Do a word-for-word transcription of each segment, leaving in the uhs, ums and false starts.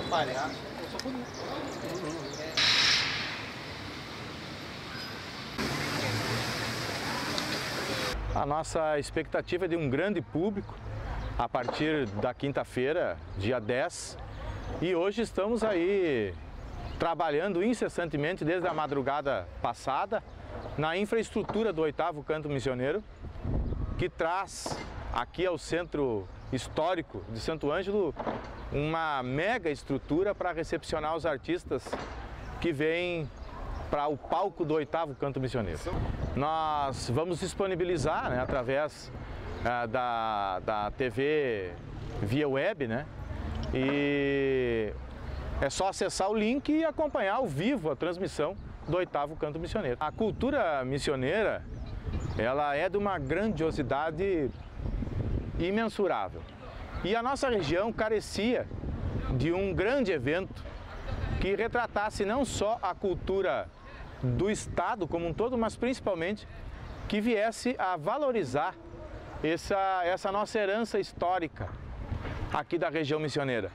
atrapalhar. A nossa expectativa é de um grande público a partir da quinta-feira, dia dez, e hoje estamos aí trabalhando incessantemente desde a madrugada passada na infraestrutura do oitavo Canto Missioneiro, que traz aqui ao centro histórico de Santo Ângelo uma mega estrutura para recepcionar os artistas que vêm para o palco do oitavo Canto Missioneiro. Nós vamos disponibilizar, né, através uh, da, da T V via web, né, e é só acessar o link e acompanhar ao vivo a transmissão do oitavo Canto Missioneiro. A cultura missioneira, ela é de uma grandiosidade imensurável. E a nossa região carecia de um grande evento que retratasse não só a cultura do Estado como um todo, mas principalmente que viesse a valorizar essa, essa nossa herança histórica aqui da região missioneira.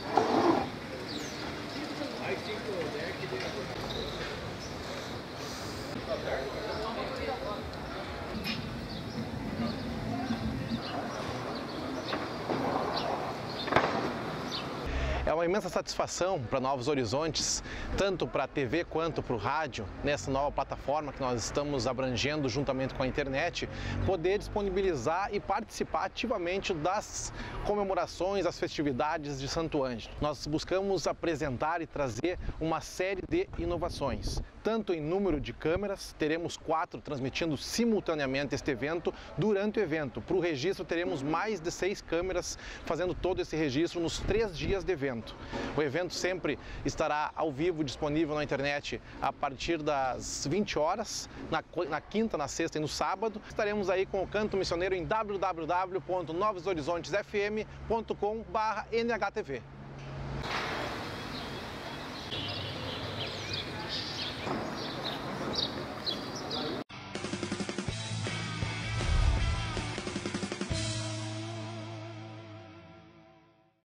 É uma imensa satisfação para Novos Horizontes, tanto para a T V quanto para o rádio, nessa nova plataforma que nós estamos abrangendo juntamente com a internet, poder disponibilizar e participar ativamente das comemorações, das festividades de Santo Ângelo. Nós buscamos apresentar e trazer uma série de inovações, tanto em número de câmeras, teremos quatro transmitindo simultaneamente este evento. Durante o evento, para o registro, teremos mais de seis câmeras fazendo todo esse registro nos três dias de evento. O evento sempre estará ao vivo, disponível na internet a partir das vinte horas, na, na quinta, na sexta e no sábado. Estaremos aí com o Canto Missioneiro em w w w ponto novos horizontes f m ponto com barra N H T V.